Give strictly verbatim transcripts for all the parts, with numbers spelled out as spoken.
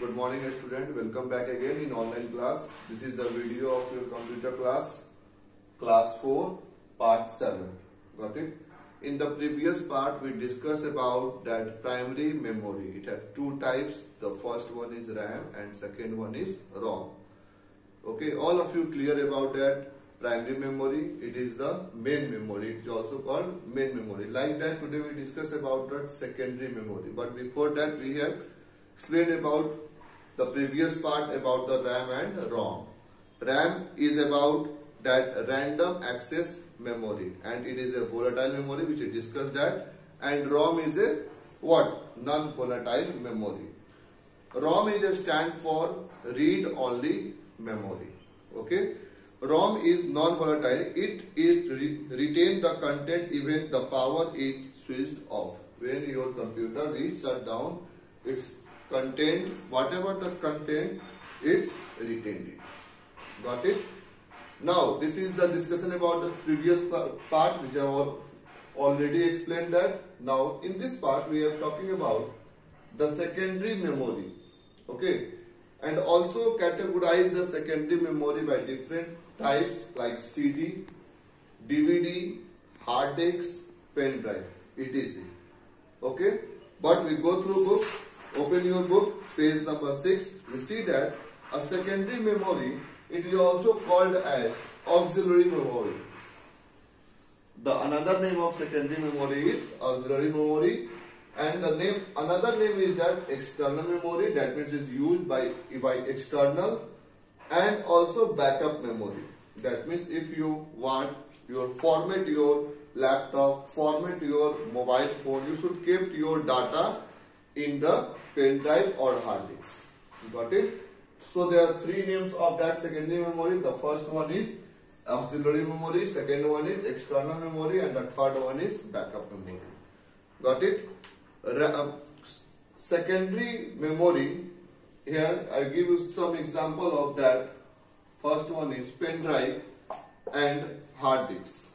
Good morning student, welcome back again in online class. This is the video of your computer class, class four, part seven. Got it? In the previous part we discussed about that primary memory. It has two types. The first one is RAM and second one is ROM. Okay, all of you clear about that? Primary memory, it is the main memory. It is also called main memory. Like that, today we discuss about that secondary memory. But before that, we have explained about the previous part about the RAM and ROM. RAM is about that random access memory, and it is a volatile memory, which we discussed that. And ROM is a what? Non-volatile memory. ROM is a stand for read-only memory. Okay. ROM is non-volatile. It, it re retains the content even the power is switched off. When your computer is shut down, its content, whatever the content, it's retained it. Got it? Now, this is the discussion about the previous part, which I have already explained that. Now, in this part, we are talking about the secondary memory. Okay? And also categorize the secondary memory by different types like C D, D V D, hard disk, pen drive, et cetera. Okay, but we go through book. Open your book, page number six. You see that a secondary memory, it is also called as auxiliary memory. The another name of secondary memory is auxiliary memory. And the name, another name is that external memory, that means is used by, by external, and also backup memory. That means if you want your format your laptop, format your mobile phone, you should keep your data in the pen drive or hard disk. Got it? So there are three names of that secondary memory. The first one is auxiliary memory, second one is external memory, and the third one is backup memory. Got it? Secondary memory, here I give you some example of that. First one is pen drive and hard disk.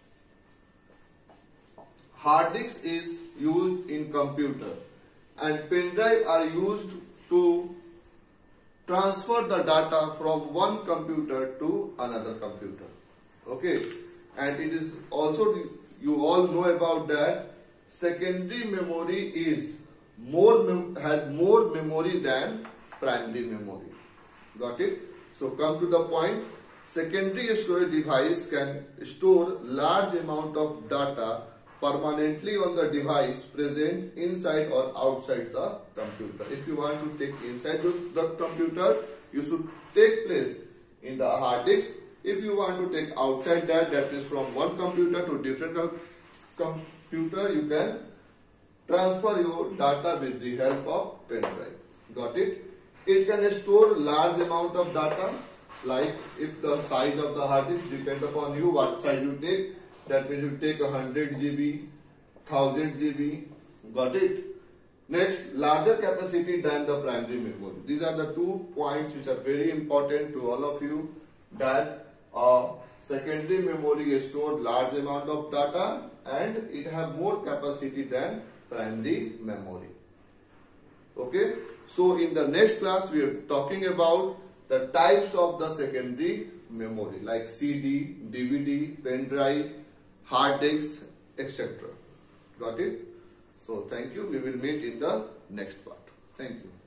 Hard disk is used in computer and pen drive are used to transfer the data from one computer to another computer. Okay, and it is also, you all know about that, secondary memory is more mem has more memory than primary memory. Got it? So come to the point. Secondary storage device can store large amount of data permanently on the device present inside or outside the computer. If you want to take inside the computer, you should take place in the hard disk. If you want to take outside that, that is from one computer to different computer, computer you can transfer your data with the help of pen drive. Got it? It can store large amount of data, like if the size of the hard disk depends upon you what size you take. That means you take one hundred G B, one thousand G B. Got it? Next, larger capacity than the primary memory. These are the two points which are very important to all of you, that uh, secondary memory stores large amount of data and it have more capacity than primary memory. Okay, so in the next class we are talking about the types of the secondary memory like C D, D V D, pen drive, hard disk, et cetera. Got it? So thank you. We will meet in the next part. Thank you.